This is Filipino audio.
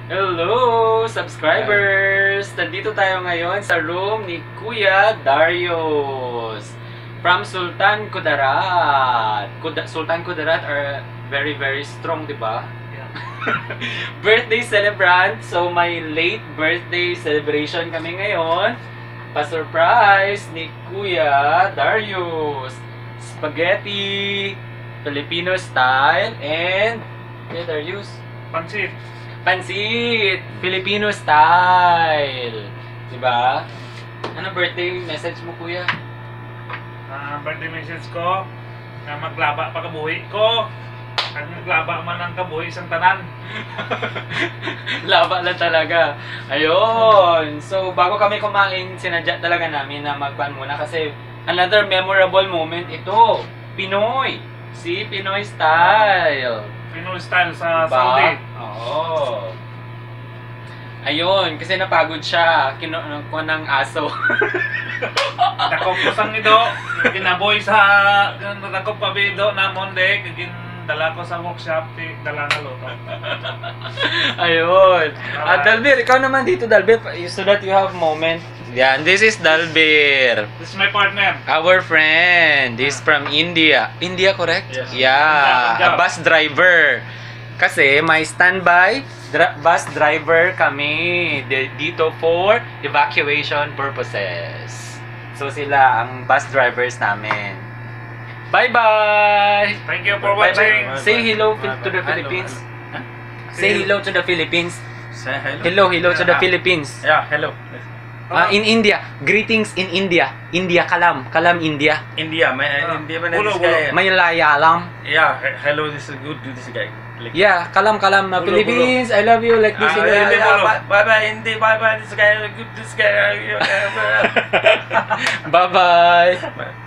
Hello, subscribers! Nandito tayo ngayon sa room ni Kuya Darius from Sultan Kudarat. Sultan Kudarat are very strong, di ba? Yeah. Birthday celebrant. So may late birthday celebration kami ngayon. Pa-surprise ni Kuya Darius. Spaghetti, Filipino style, and Kuya Darius, Pansit. pansit! Filipino style! Diba? Ano birthday message mo, kuya? Birthday message ko na maglaba pa kabuhi ko. Kag maglaba man ang kabuhi isang tanan. Laba lang talaga. Ayun! So, bago kami kumain, sinadya talaga namin na magpan muna kasi another memorable moment ito. Pinoy! Si Pinoy style! Pinoy style sa Diba? Saudi. Oo. Ayun, kasi napagod siya. Kinuha ng aso. Nakopos ang ido. Kinaboy sa nakop pabido na monde. Kagin dala ko sa workshop. Dala na luto. Ayun. Dalbir, ikaw naman dito, Dalbir, so that you have moment. Yan, this is Dalbir. This is my partner. Our friend. This from India. India, correct? Yes. Yeah. Punjab. A bus driver. Kasi may standby bus driver kami dito for evacuation purposes. So sila ang bus drivers namin. Bye-bye! Thank you for Bye-bye. watching. Say hello to the Philippines. Say hello to the Philippines. Say hello. Hello to the Philippines. Yeah, hello. In India, greetings in India. India, kalam, India. India, India man Bulo, this guy. Malayalam. Yeah, hello. This is good to this guy. Like, Yeah, kalam, Bulo, Philippines. I love you like this. Hindi, bulo. bye bye India, bye bye this guy. Good this guy. Bye bye.